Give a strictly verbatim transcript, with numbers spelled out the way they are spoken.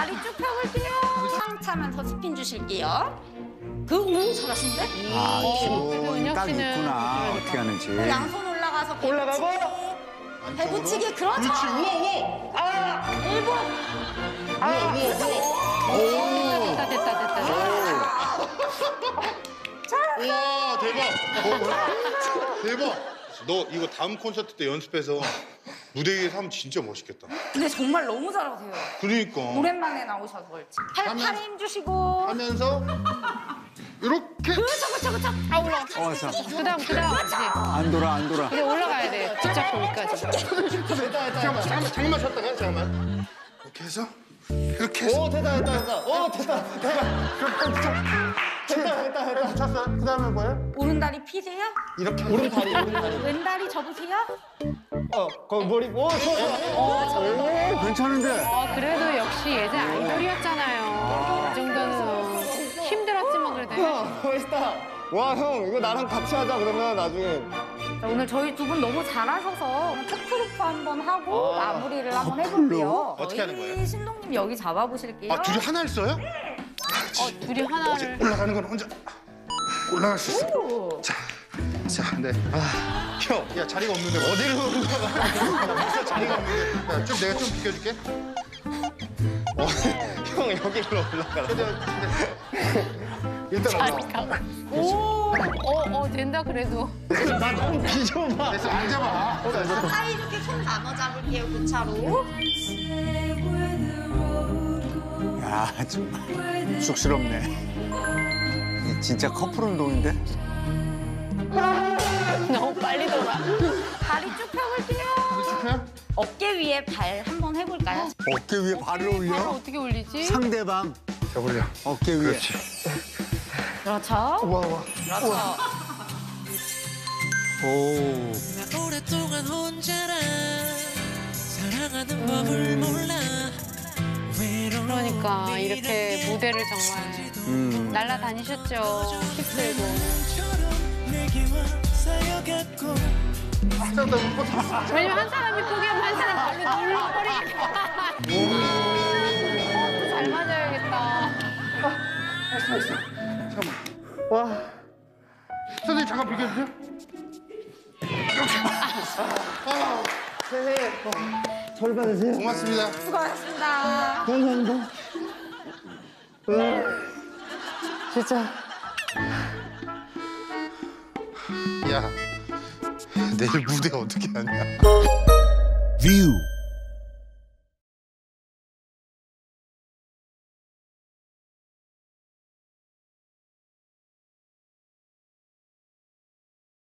다리 쭉 펴볼게요. 상차면서 스핀 주실게요. 그, 오, 잘하신데? 아, 오, 딱 씨는 있구나. 어떻게 하는지. 그 양손 올라가서 올라가고. 배붙이기, 그렇죠. 그렇지, 우와, 우와. 아! 일곱. 우와, 우와, 우와. 됐다 됐다 됐다. 우와, 대박. 어, 대박. 너 이거 다음 콘서트 때 연습해서 무대 위에서 하면 진짜 멋있겠다. 근데 정말 너무 잘하세요. 그러니까. 오랜만에 나오셔서 그렇지. 팔, 하면- 팔에 힘 주시고. 하면서 이렇게. 그렇죠, 그렇죠, 그렇죠. 아, 올라가. 어, 자, 그다음 그다음 그렇지. 안 돌아, 안 돌아. 이제 올라가야 돼. 뒷짝 거기까지. 잠깐만, 잠깐만, 잠깐만 쉬었다가 잠깐만. 이렇게 해서 이렇게 해서. 오 됐다 됐다 됐다. 오 됐다 됐다. 됐다 됐다 됐다. 찼어. 그 다음에 뭐예요? 오른다리 피세요. 이렇게. 오른다리 오른다리. 왼다리 접으세요. 어 거기 머리. 오 좋아. 오, 괜찮은데? 어 그래도 역시 예전 아이돌이었잖아요. 이 정도는 힘들었지만 그래도. 형 멋있다. 와 형 이거 나랑 같이 하자 그러면 나중에. 자, 오늘 저희 두 분 너무 잘하셔서 커플루프 한번 하고 아, 마무리를 한번 해볼게요. 어떻게 하는 거예요? 저희 신동님 여기 잡아보실게요. 아, 둘이 하나를 써요? 어 둘이 하나를. 올라가는 건 혼자 올라갈 수 있어. 오. 자, 자, 네. 아, 형, 야 자리가 없는데 어디로 올라가? 자리가 없는데. 야, 좀 내가 좀 비켜줄게. 어, 형 여기로 올라가. 일단 올라와. 오, 어, 어 된다 그래도. 나 너무 비좁아. 됐어, 앉아봐. 사이좋게 손 나눠 잡을게요, 교차로. 야, 정말 쑥스럽네. 진짜 커플 운동인데? 너무 빨리 돌아. 다리 쭉 펴볼게요. 펴요? 어깨 위에 발 한번 해볼까요? 어깨 위에 발을 발을 올려? 어떻게 올리지? 상대방 펴볼려. 어깨 위에. 그렇지. 그렇죠. 와, 와. 그렇죠. 오. 오랫동안 혼자라 사랑하는 법을 몰라 외로운 그러니까 이렇게 무대를 정말 음. 날라다니셨죠. 휩쓸고. 내게 와 쌓여갔고 왜냐면 한 사람이 포기하면 한 사람 발로 눌러버리니까. 또 잘 맞아야겠다. 와. 선생님 잠깐 비켜주세요. 절 받으세요. 고맙습니다. 수고하셨습니다. 감사합니다. 진짜. 야, 내일 무대 어떻게 하냐? View.